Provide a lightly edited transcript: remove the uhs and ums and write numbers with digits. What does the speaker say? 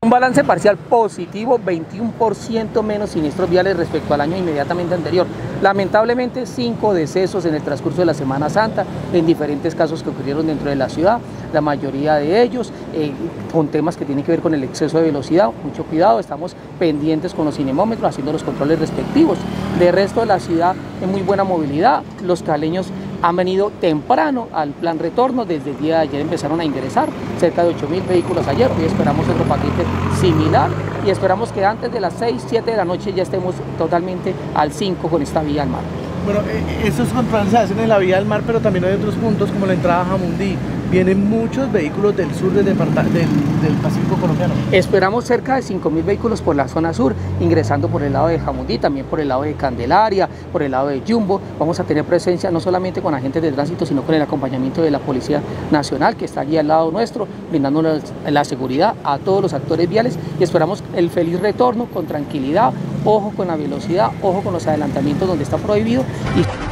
Un balance parcial positivo, 21% menos siniestros viales respecto al año inmediatamente anterior. Lamentablemente 5 decesos en el transcurso de la Semana Santa en diferentes casos que ocurrieron dentro de la ciudad, la mayoría de ellos con temas que tienen que ver con el exceso de velocidad. Mucho cuidado, estamos pendientes con los cinemómetros, haciendo los controles respectivos. De resto de la ciudad en muy buena movilidad, los caleños han venido temprano al plan retorno, desde el día de ayer empezaron a ingresar cerca de 8.000 vehículos ayer, hoy esperamos otro paquete similar y esperamos que antes de las 6, 7 de la noche ya estemos totalmente al 5 con esta vía al mar. Bueno, esos controles se hacen en la vía al mar, pero también hay otros puntos como la entrada a Jamundí. Vienen muchos vehículos del sur del Pacífico colombiano. Esperamos cerca de 5.000 vehículos por la zona sur, ingresando por el lado de Jamundí, también por el lado de Candelaria, por el lado de Jumbo. Vamos a tener presencia no solamente con agentes de tránsito, sino con el acompañamiento de la Policía Nacional, que está allí al lado nuestro, brindándonos la seguridad a todos los actores viales, y esperamos el feliz retorno con tranquilidad, ojo con la velocidad, ojo con los adelantamientos donde está prohibido.